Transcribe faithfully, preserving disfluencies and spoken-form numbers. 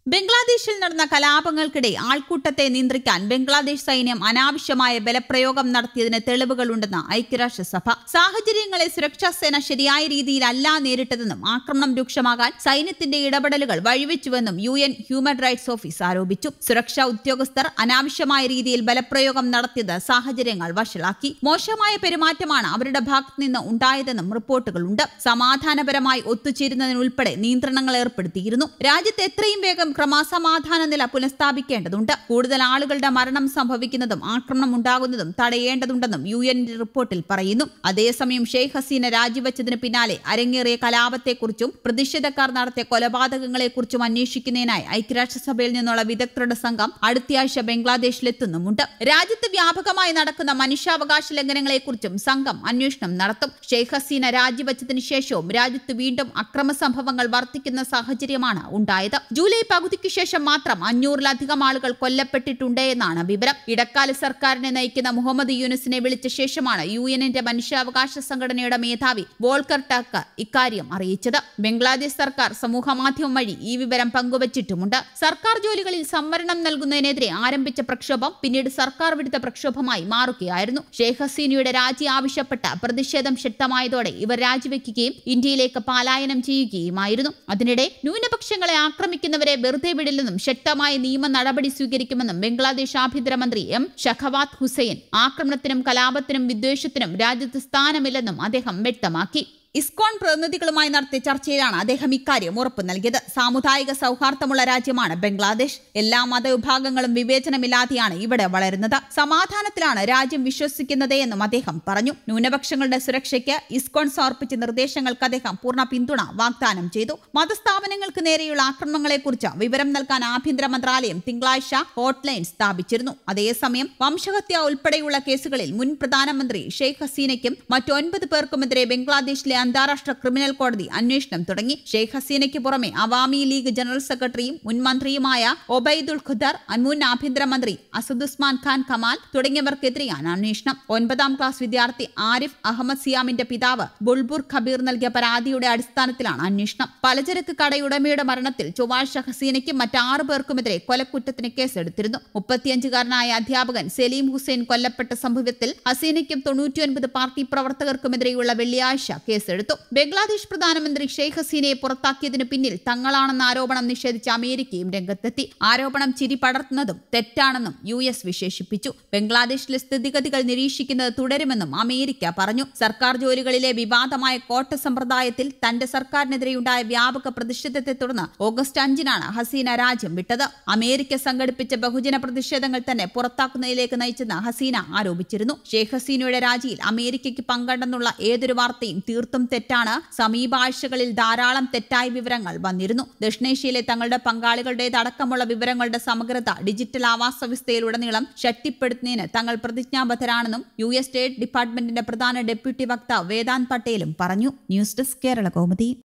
ബംഗ്ലാദേശിൽ നടന്ന കലാപങ്ങൾക്കിടെ ആൾക്കൂട്ടത്തെ നിയന്ത്രിക്കാൻ ബംഗ്ലാദേശ് സൈന്യം അനാവശ്യമായ ബലപ്രയോഗം നടത്തിയതിന് തെളിവുകളുണ്ടെന്ന് ഐക്യരാഷ്ട്രസഭ. സാഹചര്യങ്ങളെ സുരക്ഷാ സേന ശരിയായ രീതിയിലല്ല നേരിട്ടതെന്നും ആക്രമണം രൂക്ഷമാകാൻ സൈന്യത്തിന്റെ ഇടപെടലുകൾ വഴിവെച്ചുവെന്നും U N human rights office ആരോപിച്ചു. സുരക്ഷാ ഉദ്യോഗസ്ഥർ അനാവശ്യമായ രീതിയിൽ ബലപ്രയോഗം നടത്തിയത് സാഹചര്യങ്ങൾ വഷളാക്കി. മോശമായ പെരുമാറ്റമാണ് അവരുടെ ഭാഗത്തുനിന്ന് ഉണ്ടായതെന്നും റിപ്പോർട്ടുകളുണ്ട്. സമാധാനപരമായി ഒത്തുചേരുന്നതിനുൾപ്പെടെ നിയന്ത്രണങ്ങൾ ഏർപ്പെടുത്തിയിരുന്നു. രാജ്യത്ത് എത്രയും വേഗം ക്രമസമാധാന നില പുനഃസ്ഥാപിക്കേണ്ടതുണ്ട്. കൂടുതൽ ആളുകളുടെ മരണം സംഭവിക്കുന്നതും ആക്രമണം ഉണ്ടാകുന്നതും തടയേണ്ടതുണ്ടെന്നും യു എൻ റിപ്പോർട്ടിൽ പറയുന്നു. അതേസമയം ഷെയ്ഖ് ഹസീന രാജിവെച്ചതിന് പിന്നാലെ അരങ്ങേറിയ കലാപത്തെക്കുറിച്ചും പ്രതിഷേധക്കാർ നടത്തിയ കൊലപാതകങ്ങളെക്കുറിച്ചും അന്വേഷിക്കുന്നതിനായി ഐക്യരാഷ്ട്രസഭയിൽ നിന്നുള്ള വിദഗ്ധരുടെ സംഘം അടുത്തയാഴ്ച ബംഗ്ലാദേശിലെത്തുന്നുമുണ്ട്. രാജ്യത്ത് വ്യാപകമായി നടക്കുന്ന മനുഷ്യാവകാശ ലംഘനങ്ങളെക്കുറിച്ചും സംഘം അന്വേഷണം നടത്തും. ഷെയ്ഖ് ഹസീന രാജിവെച്ചതിന് ശേഷവും രാജ്യത്ത് വീണ്ടും അക്രമ സംഭവങ്ങൾ വർദ്ധിക്കുന്ന സാഹചര്യമാണ് ഉണ്ടായത്. ജൂലൈ പകുതിക്ക് ശേഷം മാത്രം അഞ്ഞൂറിലധികം ആളുകൾ കൊല്ലപ്പെട്ടിട്ടുണ്ട് എന്നാണ് വിവരം. ഇടക്കാല സർക്കാരിനെ നയിക്കുന്ന മുഹമ്മദ് യൂനുസിനെ വിളിച്ച ശേഷമാണ് യു എന്നിന്റെ മനുഷ്യാവകാശ സംഘടനയുടെ മേധാവി വോൾക്കർ ടർക്ക് ഇക്കാര്യം അറിയിച്ചത്. ബംഗ്ലാദേശ് സർക്കാർ സമൂഹമാധ്യമം വഴി ഈ വിവരം പങ്കുവച്ചിട്ടുമുണ്ട്. സർക്കാർ ജോലികളിൽ സംവരണം നൽകുന്നതിനെതിരെ ആരംഭിച്ച പ്രക്ഷോഭം പിന്നീട് സർക്കാർ വിരുദ്ധ പ്രക്ഷോഭമായി മാറുകയായിരുന്നു. ഷെയ്ഖ് ഹസീനയുടെ രാജി ആവശ്യപ്പെട്ട പ്രതിഷേധം ശക്തമായതോടെ ഇവർ രാജിവെക്കുകയും ഇന്ത്യയിലേക്ക് പലായനം ചെയ്യുകയുമായിരുന്നു. അതിനിടെ ന്യൂനപക്ഷങ്ങളെ ആക്രമിക്കുന്നവരെ വെറുതെ വിടില്ലെന്നും ശക്തമായ നിയമ നടപടി സ്വീകരിക്കുമെന്നും ബംഗ്ലാദേശ് ആഭ്യന്തരമന്ത്രി എം ഷഖവാത്ത് ഹുസൈൻ ആക്രമണത്തിനും കലാപത്തിനും വിദ്വേഷത്തിനും രാജ്യത്ത് സ്ഥാനമില്ലെന്നും അദ്ദേഹം വ്യക്തമാക്കി. ഇസ്കോൺ പ്രതിനിധികളുമായി നടത്തിയ ചർച്ചയിലാണ് അദ്ദേഹം ഇക്കാര്യം ഉറപ്പു നൽകിയത്. സാമുദായിക സൗഹാർദ്ദമുള്ള രാജ്യമാണ് ബംഗ്ലാദേശ്. എല്ലാ മതവിഭാഗങ്ങളും വിവേചനമില്ലാതെയാണ് ഇവിടെ വളരുന്നത്. സമാധാനത്തിലാണ് രാജ്യം വിശ്വസിക്കുന്നത് എന്നും അദ്ദേഹം പറഞ്ഞു. ന്യൂനപക്ഷങ്ങളുടെ സുരക്ഷയ്ക്ക് ഇസ്കോൺ സമർപ്പിച്ച നിർദ്ദേശങ്ങൾക്ക് അദ്ദേഹം പൂർണ്ണ പിന്തുണ വാഗ്ദാനം ചെയ്തു. മതസ്ഥാപനങ്ങൾക്ക് നേരെയുള്ള ആക്രമണങ്ങളെക്കുറിച്ച് വിവരം നൽകാൻ ആഭ്യന്തര മന്ത്രാലയം തിങ്കളാഴ്ച ഹോട്ട്ലൈൻ സ്ഥാപിച്ചിരുന്നു. അതേസമയം വംശഹത്യ ഉൾപ്പെടെയുള്ള കേസുകളിൽ മുൻ പ്രധാനമന്ത്രി ഷെയ്ഖ് ഹസീനയ്ക്കും മറ്റൊൻപത് പേർക്കുമെതിരെ ബംഗ്ലാദേശിലെ അന്താരാഷ്ട്ര ക്രിമിനൽ കോടതി അന്വേഷണം തുടങ്ങി. ഷെയ്ഖ് ഹസീനയ്ക്ക് പുറമെ അവാമി ലീഗ് ജനറൽ സെക്രട്ടറിയും മുൻ മന്ത്രിയുമായ ഒബൈദുൽ ഖുദർ, മുൻ ആഭ്യന്തരമന്ത്രി അസദുസ്മാൻ ഖാൻ കമാൽ തുടങ്ങിയവർക്കെതിരെയാണ് അന്വേഷണം. ഒൻപതാം ക്ലാസ് വിദ്യാർത്ഥി ആരിഫ് അഹമ്മദ് സിയാമിന്റെ പിതാവ് ബുൾബുർ ഖബീർ നൽകിയ പരാതിയുടെ അടിസ്ഥാനത്തിലാണ് അന്വേഷണം. പലചരക്ക് കടയുടമയുടെ മരണത്തിൽ ചൊവ്വാഴ്ച ഹസീനയ്ക്കും മറ്റാറ് പേർക്കുമെതിരെ കൊലക്കുറ്റത്തിന് കേസെടുത്തിരുന്നു. മുപ്പത്തിയഞ്ചുകാരനായ അധ്യാപകൻ സലീം ഹുസൈൻ കൊല്ലപ്പെട്ട സംഭവത്തിൽ ഹസീനയ്ക്കും തൊണ്ണൂറ്റിയൊൻപത് പാർട്ടി പ്രവർത്തകർക്കുമെതിരെയുള്ള വെള്ളിയാഴ്ച കേസെടുത്തു. ബംഗ്ലാദേശ് പ്രധാനമന്ത്രി ഷെയ്ഖ് ഹസീനയെ പുറത്താക്കിയതിനു പിന്നിൽ തങ്ങളാണെന്ന ആരോപണം നിഷേധിച്ച അമേരിക്കയും രംഗത്തെത്തി. ആരോപണം ചിരി പടർത്തുന്നതും തെറ്റാണെന്നും യു എസ് വിശേഷിപ്പിച്ചു. ബംഗ്ലാദേശിലെ സ്ഥിതിഗതികൾ നിരീക്ഷിക്കുന്നത് തുടരുമെന്നും അമേരിക്ക പറഞ്ഞു. സർക്കാർ ജോലികളിലെ വിവാദമായ കോട്ട സമ്പ്രദായത്തിൽ തന്റെ സർക്കാരിനെതിരെയുണ്ടായ വ്യാപക പ്രതിഷേധത്തെ തുടർന്ന് ഓഗസ്റ്റ് അഞ്ചിനാണ് ഹസീന രാജ്യം വിട്ടത്. അമേരിക്ക സംഘടിപ്പിച്ച ബഹുജന പ്രതിഷേധങ്ങൾ തന്നെ പുറത്താക്കുന്നതിലേക്ക് നയിച്ചെന്ന് ഹസീന ആരോപിച്ചിരുന്നു. ഷെയ്ഖ് ഹസീനയുടെ രാജിയിൽ അമേരിക്കയ്ക്ക് പങ്കെടുന്നുള്ള ഏതൊരു വാർത്തയും തീർത്തും തെറ്റാണ്. സമീപാഴ്ചകളിൽ ധാരാളം തെറ്റായ വിവരങ്ങൾ വന്നിരുന്നു. ദക്ഷിണേഷ്യയിലെ തങ്ങളുടെ പങ്കാളികളുടേതടക്കമുള്ള വിവരങ്ങളുടെ സമഗ്രത ഡിജിറ്റൽ ആവാസ വ്യവസ്ഥയിലുടനീളം ശക്തിപ്പെടുത്തുന്നതിന് തങ്ങൾ പ്രതിജ്ഞാബദ്ധരാണെന്നും യു എസ് സ്റ്റേറ്റ് ഡിപ്പാർട്ട്മെന്റിന്റെ പ്രധാന ഡെപ്യൂട്ടി വക്താവ് വേദാന്ത് പട്ടേലും പറഞ്ഞു. News desk Kerala Kaumudi.